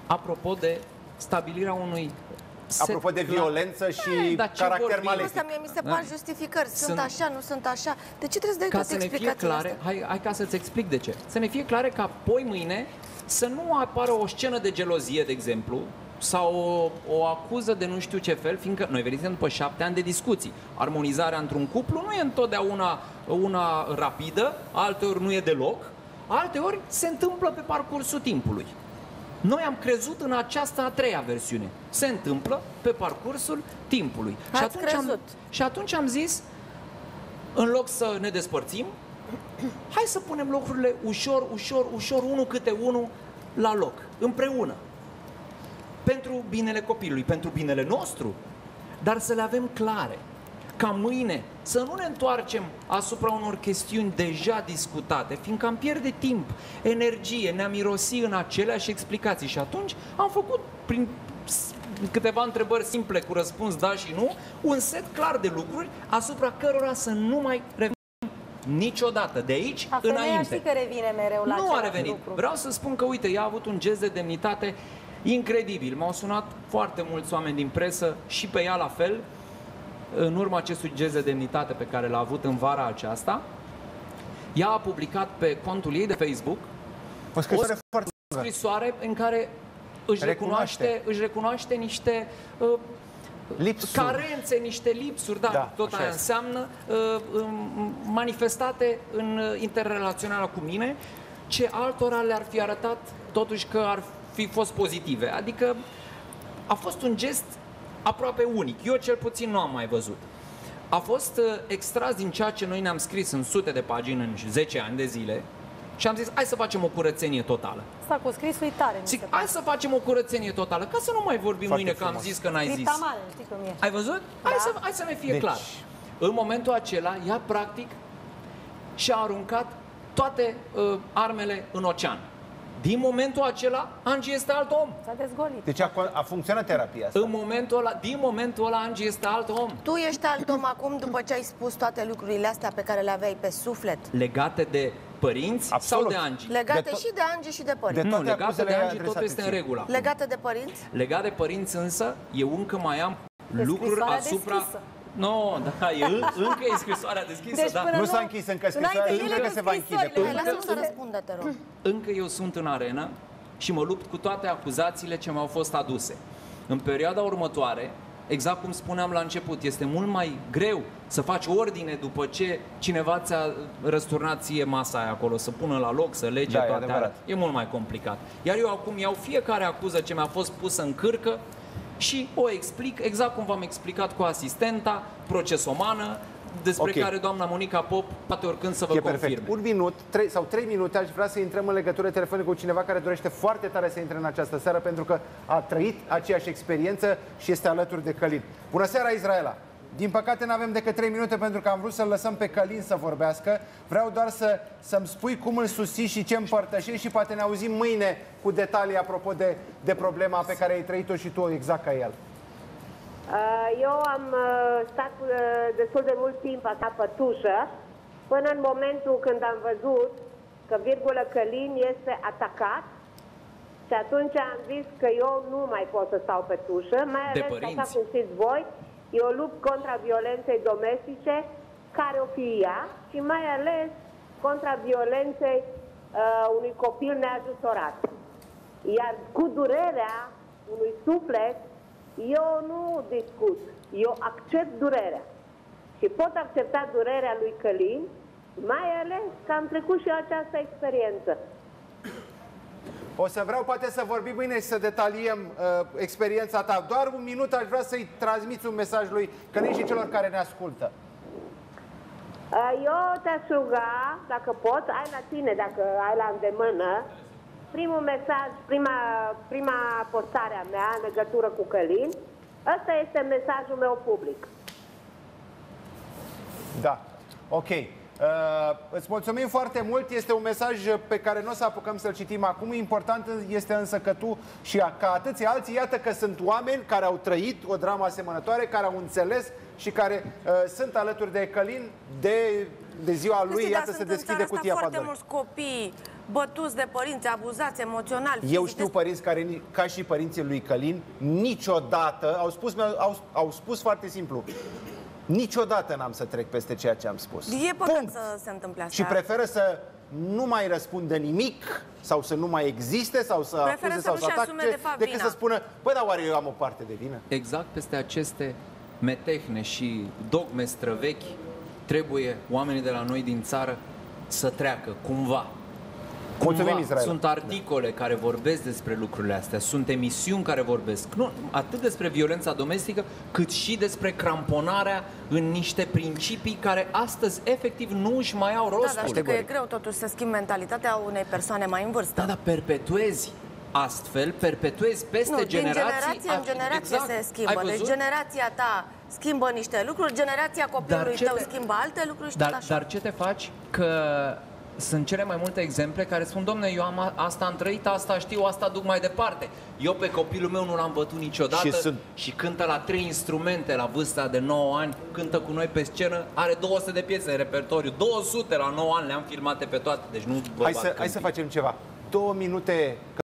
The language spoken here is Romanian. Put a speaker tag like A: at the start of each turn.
A: apropo de stabilirea unui
B: apropo de violență și caracter malefic.
C: Asta mi se par justificări. Sunt așa, nu sunt așa. De ce trebuie să dai toate explicațiile astea?
A: Hai ca să-ți explic de ce. Să ne fie clare ca apoi mâine să nu apară o scenă de gelozie, de exemplu, sau o acuză de nu știu ce fel, fiindcă noi venim după 7 ani de discuții. Armonizarea într-un cuplu nu e întotdeauna una rapidă, alteori nu e deloc, alteori se întâmplă pe parcursul timpului. Noi am crezut în această a treia versiune. Se întâmplă pe parcursul timpului. Și atunci am zis, în loc să ne despărțim, hai să punem lucrurile ușor, unul câte unul, la loc, împreună. Pentru binele copilului, pentru binele nostru, dar să le avem clare. Ca mâine să nu ne întoarcem asupra unor chestiuni deja discutate, fiindcă am pierde timp, energie, ne-am irosit în aceleași explicații. Și atunci am făcut, prin câteva întrebări simple cu răspuns da și nu, un set clar de lucruri asupra cărora să nu mai revenim niciodată, de aici înainte.
D: Știi că revine mereu la
A: nu a revenit. Lucru. Vreau să spun că, uite, ea a avut un gest de demnitate incredibil. M-au sunat foarte mulți oameni din presă și pe ea la fel, în urma acestui gest de demnitate pe care l-a avut în vara aceasta. Ea a publicat pe contul ei de Facebook
B: o
A: scrisoare în care își recunoaște niște carențe, niște lipsuri, tot aia înseamnă, manifestate în interrelaționarea cu mine, ce altora le-ar fi arătat totuși că ar fi fost pozitive. Adică a fost un gest aproape unic. Eu cel puțin nu am mai văzut. A fost extras din ceea ce noi ne-am scris în sute de pagini în 10 ani de zile și am zis, hai să facem o curățenie totală.
D: Asta cu scris uitare.
A: Hai să facem o curățenie totală, ca să nu mai vorbim mâine că am zis că n-ai zis.
D: Știi cum e.
A: Ai văzut? Da. Hai să ne fie clar. În momentul acela, ea practic și-a aruncat toate armele în ocean. Din momentul acela, Angie este alt om.
D: S-a dezgolit.
B: Deci a funcționat terapia asta.
A: Din momentul ăla, Angie este alt om.
C: Tu ești alt om acum după ce ai spus toate lucrurile astea pe care le aveai pe suflet?
A: Legate de părinți sau de Angie?
C: Legate și de Angie și de părinți.
A: Nu, legate de Angie totul este în regulă.
C: Legate de părinți?
A: Legate de părinți însă, eu încă mai am lucruri asupra... Nu, încă e scrisoarea deschisă,
D: deci,
A: da.
B: Nu s-a închis încă scrisoarea, încă se va închide.
C: Lasă-mă să răspundă, te rog.
A: Încă eu sunt în arenă și mă lupt cu toate acuzațiile ce mi-au fost aduse. În perioada următoare, exact cum spuneam la început, este mult mai greu să faci ordine după ce cineva ți-a răsturnat ție masa aia acolo, să pună la loc, să lege toate alea. E mult mai complicat. Iar eu acum iau fiecare acuză ce mi-a fost pusă în cârcă și o explic exact cum v-am explicat cu asistenta, procesomană, despre care doamna Monica Pop poate oricând să vă confirme.
B: Perfect. Un minut sau 3 minute aș vrea să intrăm în legătură telefonică cu cineva care dorește foarte tare să intre în această seară pentru că a trăit aceeași experiență și este alături de Călin. Bună seara, Israela! Din păcate nu avem decât 3 minute pentru că am vrut să-l lăsăm pe Călin să vorbească. Vreau doar să-mi spui cum îl susții și ce împărtășești și poate ne auzim mâine cu detalii apropo de problema pe care ai trăit-o și tu exact ca el.
E: Eu am stat destul de mult timp așa pătușă până în momentul când am văzut că Călin este atacat și atunci am zis că eu nu mai pot să stau pătușă, mai ales, așa cum știți voi, eu lupt contra violenței domestice, care o fi ea, și mai ales contra violenței unui copil neajutorat. Iar cu durerea unui suflet, eu nu discut, eu accept durerea. Și pot accepta durerea lui Călin, mai ales că am trecut și această experiență.
B: O să vreau poate să vorbim mâine și să detaliem experiența ta. Doar un minut aș vrea să-i transmiți un mesaj lui Călin și celor care ne ascultă.
E: Eu te-aș ruga, dacă poți, ai la tine, dacă ai la îndemână, primul mesaj, prima postare a mea în legătură cu Călin. Ăsta este mesajul meu public.
B: Da, ok. Îți mulțumim foarte mult, este un mesaj pe care nu o să apucăm să-l citim acum. Important este însă că tu și ca atâția alții, iată că sunt oameni care au trăit o dramă asemănătoare, care au înțeles și care sunt alături de Călin de ziua lui, iată, se deschide cutia Pandorei.
C: Foarte mulți copii bătuți de părinți, abuzați emoțional, fizic.
B: Eu știu părinți care, ca și părinții lui Călin, niciodată, au spus foarte simplu, niciodată n-am să trec peste ceea ce am spus.
C: E păcat
B: Punct.
C: să se întâmple asta.
B: Și preferă să nu mai răspundă nimic sau să nu mai existe sau să
C: Preferă
B: acuze
C: să
B: sau
C: nu-și
B: să atace
C: asume de fapt
B: decât
C: vina.
B: să spună, bă, dar oare eu am o parte de vină?
A: Exact peste aceste metehne și dogme străvechi trebuie oamenii de la noi din țară să treacă cumva.
B: Mulțumim, Israel.
A: Sunt articole care vorbesc despre lucrurile astea, sunt emisiuni care vorbesc nu atât despre violența domestică, cât și despre cramponarea în niște principii care astăzi efectiv nu își mai au rostul.
C: Da, dar știi că e greu totuși să schimbi mentalitatea unei persoane mai în vârstă.
A: Da, dar perpetuezi astfel, perpetuezi peste
C: Nu,
A: generații.
C: din generație în generație
A: exact.
C: se schimbă. Deci generația ta schimbă niște lucruri, generația copilului tău schimbă alte lucruri și tot așa.
A: Dar ce te faci? Că sunt cele mai multe exemple care spun, domne, eu asta am trăit, asta știu, asta duc mai departe. Eu pe copilul meu nu l-am bătut niciodată și cântă la 3 instrumente la vârsta de 9 ani, cântă cu noi pe scenă, are 200 de piese în repertoriu, 200 la 9 ani, le-am filmate pe toate, deci nu.
B: Hai să facem ceva. 2 minute.